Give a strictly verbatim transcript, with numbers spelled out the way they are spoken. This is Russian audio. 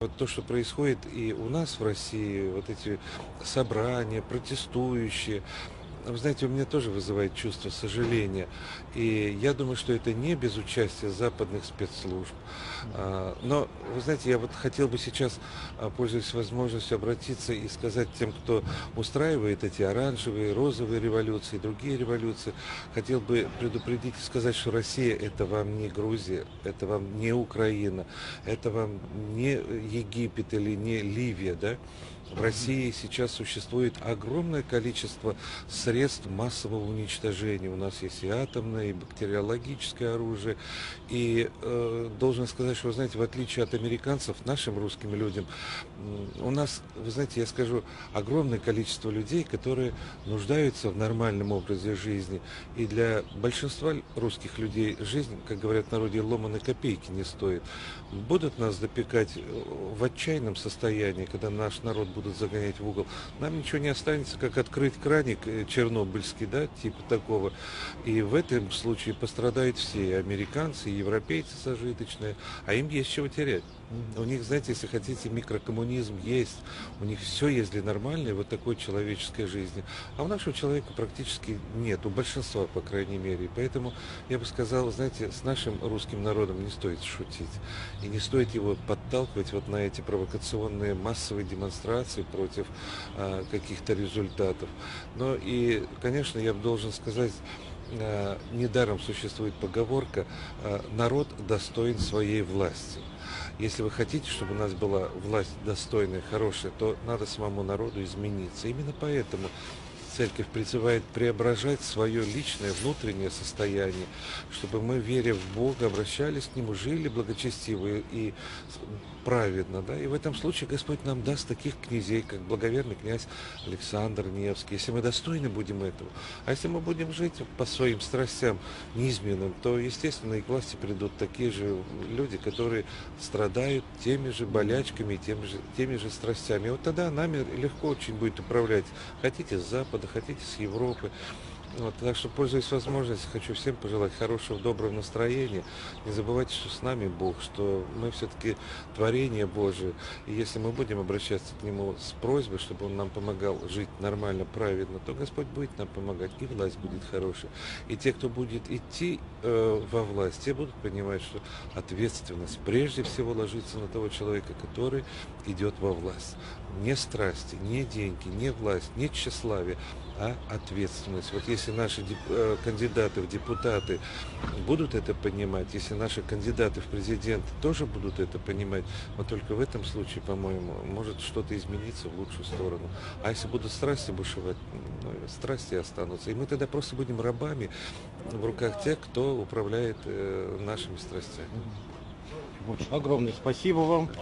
Вот то, что происходит и у нас в России, вот эти собрания, протестующие, вы знаете, у меня тоже вызывает чувство сожаления. И я думаю, что это не без участия западных спецслужб. Мгм. А, Но, вы знаете, я вот хотел бы сейчас, а, пользуясь возможностью, обратиться и сказать тем, кто устраивает эти оранжевые, розовые революции, другие революции, хотел бы предупредить и сказать, что Россия — это вам не Грузия, это вам не Украина, это вам не Египет или не Ливия, да? В Мгм. России сейчас существует огромное количество средств массового уничтожения. У нас есть и атомное, и бактериологическое оружие. И э, должен сказать, что, вы знаете, в отличие от американцев, нашим русским людям, м, у нас, вы знаете, я скажу, огромное количество людей, которые нуждаются в нормальном образе жизни. И для большинства русских людей жизнь, как говорят в народе, ломаной копейки не стоит. Будут нас допекать э, в отчаянном состоянии, когда наш народ будут загонять в угол, нам ничего не останется, как открыть краник э, чернобыльский, да, типа такого. И в этом случае пострадают все, и американцы, и европейцы зажиточные, а им есть чего терять. У них, знаете, если хотите, микрокоммунизм есть, у них все есть для нормальной вот такой человеческой жизни. А у нашего человека практически нет, у большинства, по крайней мере. И поэтому я бы сказал, знаете, с нашим русским народом не стоит шутить. И не стоит его подталкивать вот на эти провокационные массовые демонстрации против а, каких-то результатов. Но и, конечно, я должен сказать, а, недаром существует поговорка а, «народ достоин своей власти». Если вы хотите, чтобы у нас была власть достойная, хорошая, то надо самому народу измениться. Именно поэтому Церковь призывает преображать свое личное внутреннее состояние, чтобы мы, веря в Бога, обращались к Нему, жили благочестиво и праведно. Да? И в этом случае Господь нам даст таких князей, как благоверный князь Александр Невский, если мы достойны будем этого. А если мы будем жить по своим страстям неизменным, то, естественно, и к власти придут такие же люди, которые страдают теми же болячками, теми же, теми же страстями. И вот тогда нами легко очень будет управлять. Хотите с Запада, хотите с Европы. Вот, так что, пользуясь возможностью, хочу всем пожелать хорошего, доброго настроения. Не забывайте, что с нами Бог, что мы все-таки творение Божие. И если мы будем обращаться к Нему с просьбой, чтобы Он нам помогал жить нормально, праведно, то Господь будет нам помогать, и власть будет хорошая. И те, кто будет идти э, во власть, те будут понимать, что ответственность прежде всего ложится на того человека, который идет во власть. Не страсти, не деньги, не власть, не тщеславие, а ответственность. Вот если наши деп- э, кандидаты в депутаты будут это понимать, если наши кандидаты в президенты тоже будут это понимать, вот только в этом случае, по-моему, может что-то измениться в лучшую сторону. А если будут страсти бушевать, ну, страсти останутся. И мы тогда просто будем рабами в руках тех, кто управляет э, нашими страстями. Мгм. Вот. Огромное спасибо вам.